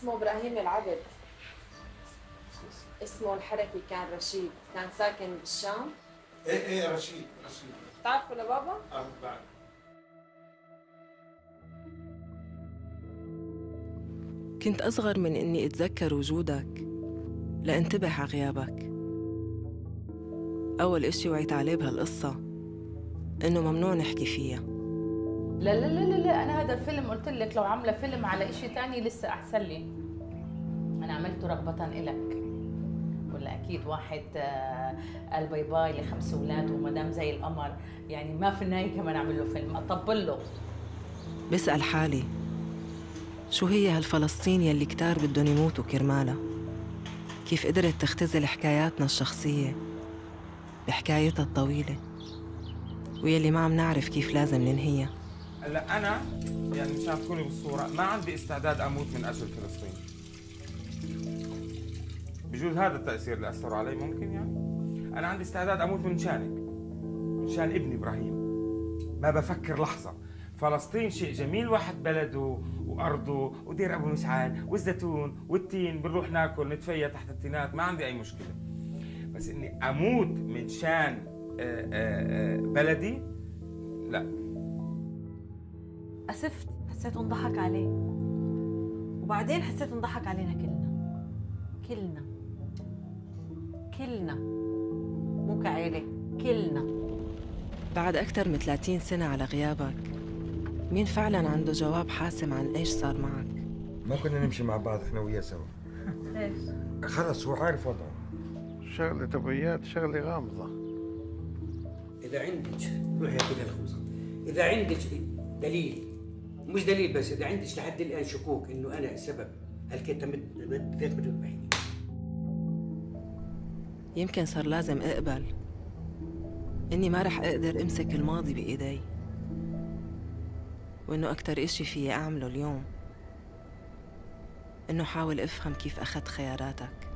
اسمه ابراهيم العبد. اسمه الحركي كان رشيد، كان ساكن بالشام. ايه رشيد. بتعرفوا لبابا؟ بعد. كنت أصغر من إني أتذكر وجودك لأنتبه على غيابك. أول إشي وعيت عليه بهالقصة إنه ممنوع نحكي فيها. لا لا لا لا، أنا هذا الفيلم قلت لك لو عاملة فيلم على إشي تاني لسه أحسن لي. أنا عملته رغبة إلك، ولا أكيد واحد قال باي باي ل5 أولاد ومدام زي القمر، يعني ما في النهاية كمان أعمل له فيلم أطبل له. بسأل حالي شو هي هالفلسطين يلي كتار بدهم يموتوا كرمالها؟ كيف قدرت تختزل حكاياتنا الشخصية بحكايتها الطويلة ويلي ما عم نعرف كيف لازم ننهيها؟ هلا أنا يعني مشان تكوني بالصورة ما عندي استعداد أموت من أجل فلسطين. بجوز هذا التأثير اللي أثر علي ممكن، يعني أنا عندي استعداد أموت من شانك، من شان ابني إبراهيم. ما بفكر لحظة. فلسطين شيء جميل، واحد بلده وأرضه ودير أبو مسعال والزيتون والتين، بنروح ناكل نتفيا تحت التينات، ما عندي أي مشكلة. بس إني أموت من شان بلدي لا. أسفت، حسيت انضحك عليه، وبعدين حسيت انضحك علينا كلنا مو كعيلة، كلنا. بعد أكثر من 30 سنة على غيابك، مين فعلاً عنده جواب حاسم عن إيش صار معك؟ ما كنا نمشي مع بعض إحنا وياه سوا. ليش؟ خلص هو عارف وضعه. شغلة أبويات شغلة غامضة. إذا عندك روحي كده الخوصة، إذا عندك دليل، مش دليل بس، إذا عندك لحد الآن شكوك إنه أنا السبب، هالكتة بدك تذبحيني. يمكن صار لازم أقبل إني ما رح أقدر أمسك الماضي بإيدي، وإنه أكتر إشي فيي أعمله اليوم إنه حاول أفهم كيف أخذت خياراتك.